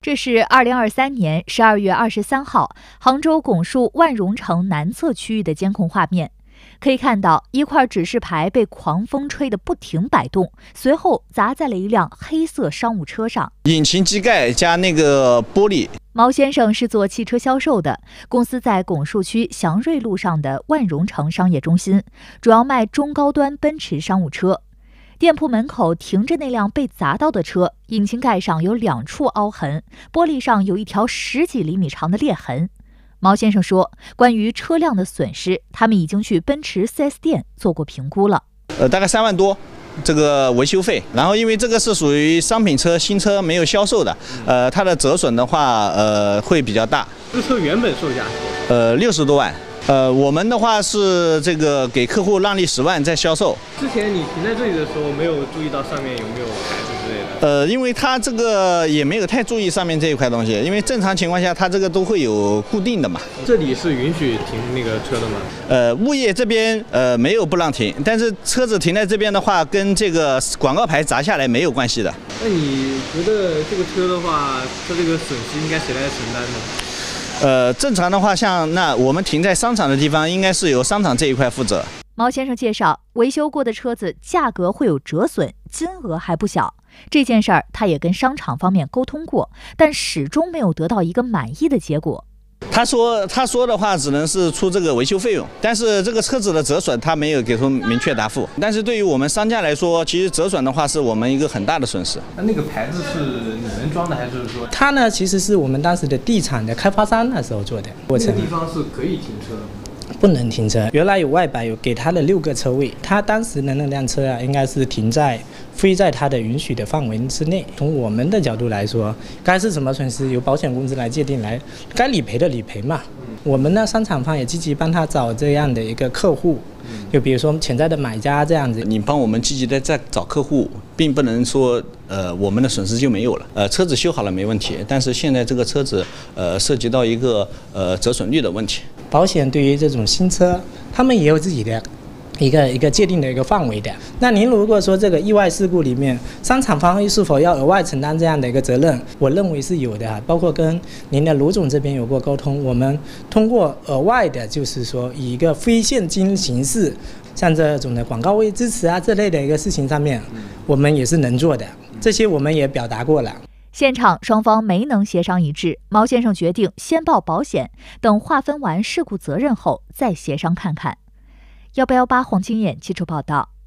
这是2023年12月23号杭州拱墅万荣城南侧区域的监控画面。可以看到，一块指示牌被狂风吹得不停摆动，随后砸在了一辆黑色商务车上。 引擎机盖加那个玻璃。 毛先生是做汽车销售的，公司在拱墅区祥瑞路上的万荣城商业中心，主要卖中高端奔驰商务车。店铺门口停着那辆被砸到的车，引擎盖上有2处凹痕，玻璃上有一条10几厘米长的裂痕。毛先生说，关于车辆的损失，他们已经去奔驰 4S 店做过评估了。 大概3万多。这个维修费，然后因为这个是属于商品车，新车没有销售的，它的折损的话，会比较大。 这车原本售价 60多万。我们的话是这个给客户让利10万再销售。 之前你停在这里的时候，没有注意到上面有没有牌子之类的？ 因为它这个也没有太注意上面这一块东西，因为正常情况下它这个都会有固定的嘛。 这里是允许停那个车的吗？ 物业这边没有不让停，但是车子停在这边的话，跟这个广告牌砸下来没有关系的。 那你觉得这个车的话，它这个损失应该谁来承担呢？ 正常的话，像那我们停在商场的地方，应该是由商场这一块负责。 毛先生介绍，维修过的车子价格会有折损，金额还不小。这件事儿他也跟商场方面沟通过，但始终没有得到一个满意的结果。 他说的话只能是出这个维修费用，但是这个车子的折损他没有给出明确答复。但是对于我们商家来说，其实折损的话是我们一个很大的损失。 那个牌子是你们装的还是说？ 它呢，其实是我们当时的地产的开发商那时候做的。 那个地方是可以停车的吗？ 不能停车，原来有外摆有给他的6个车位，他当时的那辆车啊，应该是飞在他的允许的范围之内。从我们的角度来说，该是什么损失由保险公司来界定，来该理赔的理赔嘛。我们呢，商场方也积极帮他找这样的一个客户，就比如说潜在的买家这样子。 你帮我们积极的在找客户，并不能说我们的损失就没有了。车子修好了没问题，但是现在这个车子涉及到一个折损率的问题。 保险对于这种新车，他们也有自己的一个界定的一个范围的。那您如果说这个意外事故里面，商场方是否要额外承担这样的一个责任？我认为是有的，包括跟您的卢总这边有过沟通，我们通过额外的，就是说以一个非现金形式，像这种的广告位支持啊这类的一个事情上面，我们也是能做的。这些我们也表达过了。 现场双方没能协商一致，毛先生决定先报保险，等划分完事故责任后再协商看看。188黄金眼记者报道。